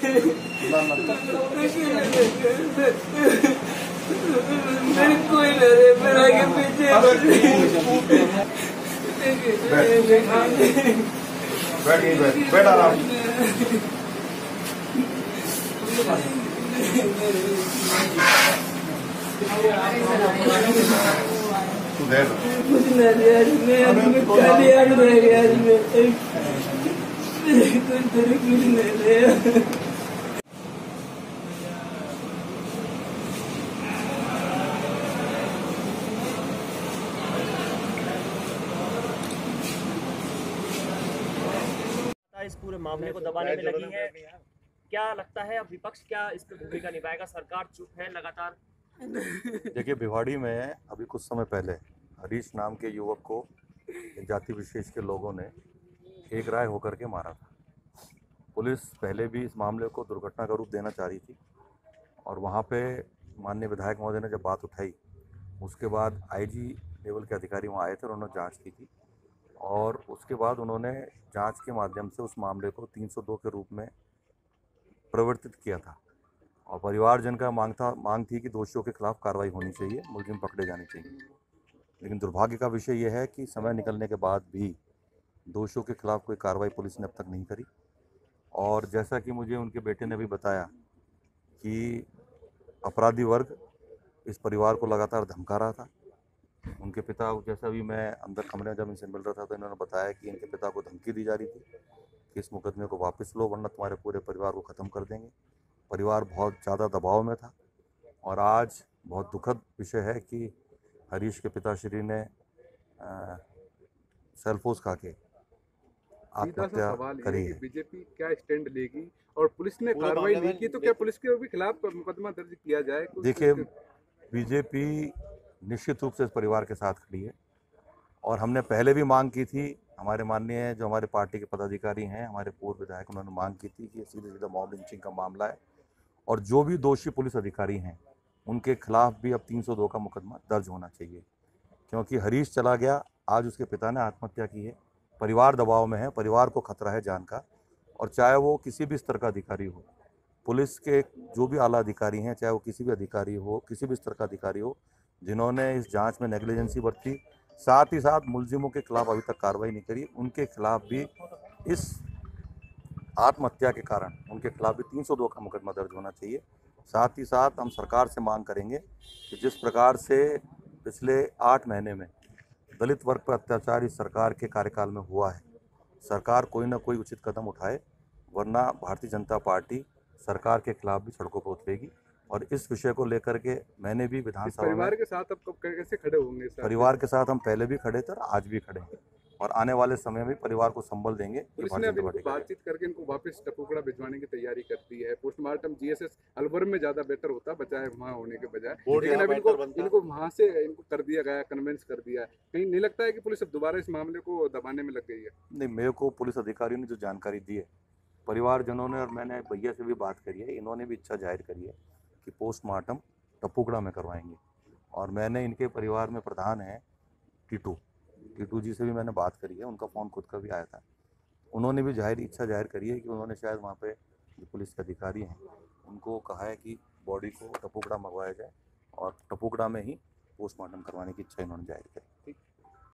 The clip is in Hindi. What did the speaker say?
मेरे कोई ना रे, मेरे आगे पीछे बैठ आराम। कुछ ना रे, आज मैं खाली याद रह गया, आज मैं कुछ नहीं रे। इस पूरे मामले को दबाने में लगी है। क्या लगता है अब विपक्ष क्या इस पर भूमिका निभाएगा? सरकार चुप है लगातार। देखिए, भिवाड़ी में अभी कुछ समय पहले हरीश नाम के युवक को जाति विशेष के लोगों ने एक राय होकर के मारा था। पुलिस पहले भी इस मामले को दुर्घटना का रूप देना चाह रही थी और वहाँ पे माननीय विधायक महोदय ने जब बात उठाई, उसके बाद आईजी लेवल के अधिकारी वहाँ आए थे और उन्होंने जांच की थी और उसके बाद उन्होंने जांच के माध्यम से उस मामले को 302 के रूप में प्रवर्तित किया था और परिवारजन का मांग थी कि दोषियों के खिलाफ कार्रवाई होनी चाहिए, मुलजिम पकड़े जाने चाहिए। लेकिन दुर्भाग्य का विषय यह है कि समय निकलने के बाद भी दोषियों के खिलाफ कोई कार्रवाई पुलिस ने अब तक नहीं करी और जैसा कि मुझे उनके बेटे ने भी बताया कि अपराधी वर्ग इस परिवार को लगातार धमका रहा था। उनके पिता, जैसा भी मैं अंदर कमरे में जब इनसे मिल रहा था तो इन्होंने बताया कि इनके पिता को धमकी दी जा रही थी कि इस मुकदमे को वापस लो वरना तुम्हारे पूरे परिवार को ख़त्म कर देंगे। परिवार बहुत ज़्यादा दबाव में था और आज बहुत दुखद विषय है कि हरीश के पिताश्री ने सेल्फोस खा के आत्महत्या करी है। बीजेपी क्या स्टैंड लेगी और पुलिस ने कार्रवाई नहीं की तो क्या पुलिस के भी खिलाफ मुकदमा दर्ज किया जाए? देखिए, बीजेपी निश्चित रूप से इस परिवार के साथ खड़ी है और हमने पहले भी मांग की थी। हमारे माननीय जो हमारे पार्टी के पदाधिकारी हैं, हमारे पूर्व विधायक, उन्होंने मांग की थी कि सीधे सीधा मॉब लिंचिंग का मामला है और जो भी दोषी पुलिस अधिकारी हैं उनके खिलाफ भी अब 302 का मुकदमा दर्ज होना चाहिए क्योंकि हरीश चला गया, आज उसके पिता ने आत्महत्या की है, परिवार दबाव में है, परिवार को खतरा है जान का। और चाहे वो किसी भी स्तर का अधिकारी हो, पुलिस के जो भी आला अधिकारी हैं, चाहे वो किसी भी अधिकारी हो, किसी भी स्तर का अधिकारी हो, जिन्होंने इस जांच में नेग्लिजेंसी बरती, साथ ही साथ मुलजिमों के खिलाफ अभी तक कार्रवाई नहीं करी, उनके खिलाफ भी इस आत्महत्या के कारण उनके खिलाफ भी 302 का मुकदमा दर्ज होना चाहिए। साथ ही साथ हम सरकार से मांग करेंगे कि जिस प्रकार से पिछले 8 महीने में दलित वर्ग पर अत्याचार इस सरकार के कार्यकाल में हुआ है, सरकार कोई ना कोई उचित कदम उठाए वरना भारतीय जनता पार्टी सरकार के खिलाफ भी सड़कों पर उतरेगी। और इस विषय को लेकर के मैंने भी विधानसभा में परिवार के साथ अब कैसे खड़े होंगे? परिवार के साथ हम पहले भी खड़े थे और आज भी खड़े हैं और आने वाले समय में परिवार को संबल देंगे। पुलिस ने अभी बातचीत करके इनको वापस टपुकड़ा भिजवाने की तैयारी करती है। पोस्टमार्टम जीएसएस अलवर में ज्यादा बेहतर होता बजाय वहाँ होने के बजाय, लेकिन अब इनको वहाँ से इनको कर दिया गया, कन्वेंस कर दिया है। कहीं नहीं लगता है कि पुलिस अब दोबारा इस मामले को दबाने में लग गई है? नहीं, मेरे को पुलिस अधिकारियों ने जो जानकारी दी है, परिवारजनों ने और मैंने भैया से भी बात करी है, इन्होंने भी इच्छा जाहिर करी है कि पोस्टमार्टम टपुकड़ा में करवाएंगे। और मैंने इनके परिवार में प्रधान हैं टीटू जी से भी मैंने बात करी है, उनका फ़ोन खुद का भी आया था। उन्होंने भी इच्छा जाहिर करी है कि उन्होंने शायद वहाँ पे जो पुलिस के अधिकारी हैं उनको कहा है कि बॉडी को टपुकड़ा मंगवाया जाए और टपुकड़ा में ही पोस्टमार्टम करवाने की इच्छा इन्होंने जाहिर करी।